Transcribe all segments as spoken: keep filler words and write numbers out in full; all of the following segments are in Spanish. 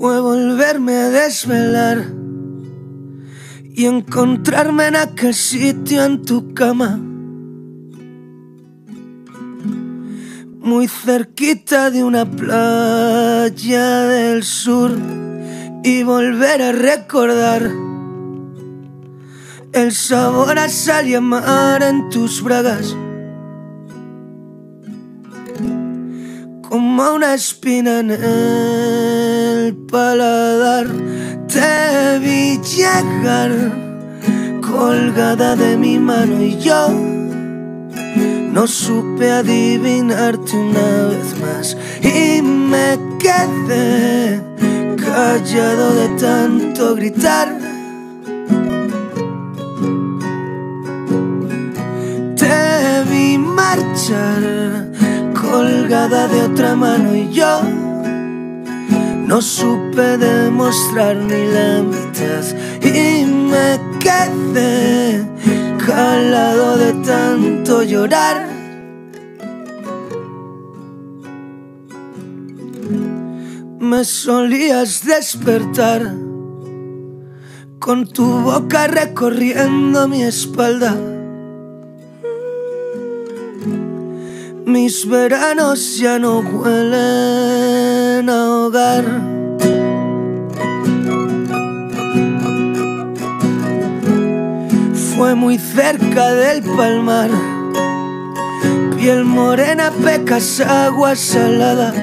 Fue volverme a desvelar y encontrarme en aquel sitio en tu cama, muy cerquita de una playa del sur, y volver a recordar el sabor a sal y a mar en tus bragas, como una espina en el paladar. Te vi llegar colgada de mi mano y yo no supe adivinarte una vez más, y me quedé callado de tanto gritar. Te vi marchar colgada de otra mano y yo no supe demostrar ni la mitad, y me quedé calado de tanto llorar. Me solías despertar con tu boca recorriendo mi espalda. Mis veranos ya no huelen a hogar. Fue muy cerca del palmar, piel morena, pecas, agua salada.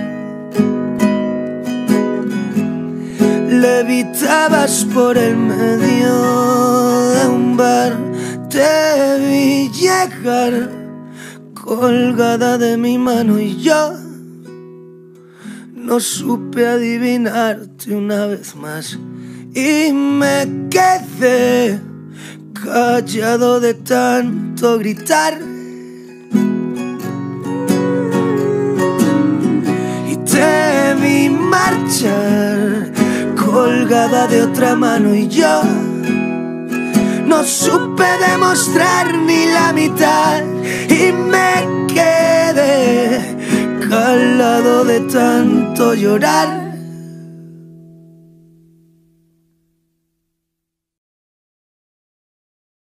Levitabas por el medio de un bar. Te vi llegar colgada de mi mano y yo no supe adivinarte una vez más, y me quedé callado de tanto gritar. Y te vi marchar colgada de otra mano y yo no supe demostrar ni la mitad, y me quedé calado de tanto llorar.